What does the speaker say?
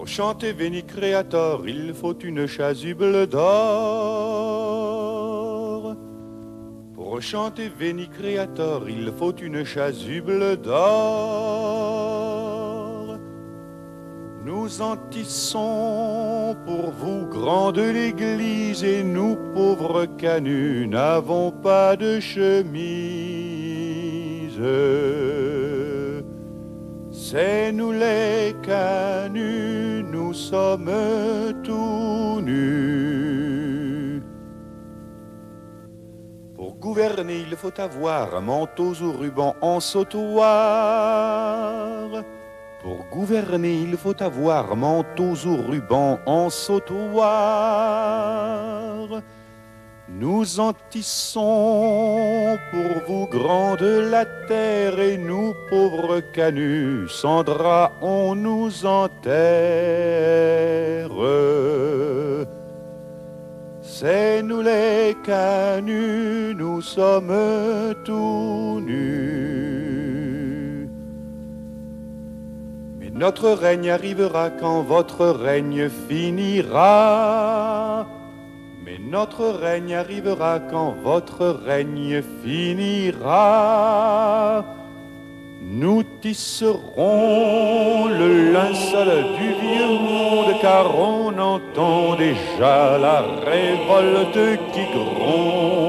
Pour chanter Veni Creator, il faut une chasuble d'or. Pour chanter Veni Creator, il faut une chasuble d'or. Nous en tissons pour vous, grands de l'église, et nous, pauvres canuts, n'avons pas de chemise. C'est nous les canuts, nous sommes tout nus. Pour gouverner, il faut avoir manteaux ou rubans en sautoir. Pour gouverner, il faut avoir manteaux ou rubans en sautoir. Nous en tissons pour vous, grands de la terre, et nous, pauvres canuts, sans drap, on nous enterre. C'est nous les canuts, nous sommes tout nus. Mais notre règne arrivera quand votre règne finira. Mais notre règne arrivera quand votre règne finira. Nous tisserons le linceul du vieux monde, car on entend déjà la révolte qui gronde.